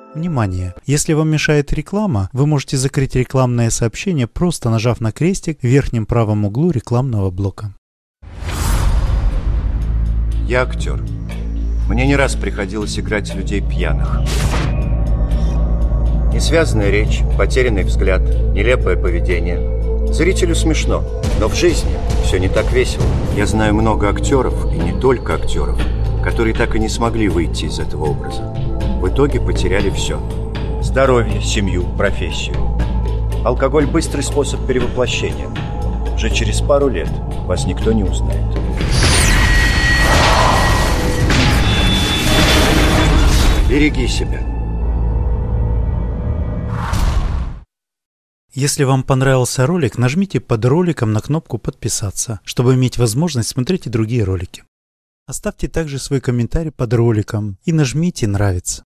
Внимание! Если вам мешает реклама, вы можете закрыть рекламное сообщение, просто нажав на крестик в верхнем правом углу рекламного блока. Я актер. Мне не раз приходилось играть людей пьяных. Несвязанная речь, потерянный взгляд, нелепое поведение. Зрителю смешно, но в жизни все не так весело. Я знаю много актеров, и не только актеров, которые так и не смогли выйти из этого образа. В итоге потеряли все. Здоровье, семью, профессию. Алкоголь – быстрый способ перевоплощения. Уже через пару лет вас никто не узнает. Береги себя. Если вам понравился ролик, нажмите под роликом на кнопку «Подписаться», чтобы иметь возможность смотреть и другие ролики. Оставьте также свой комментарий под роликом и нажмите «Нравится».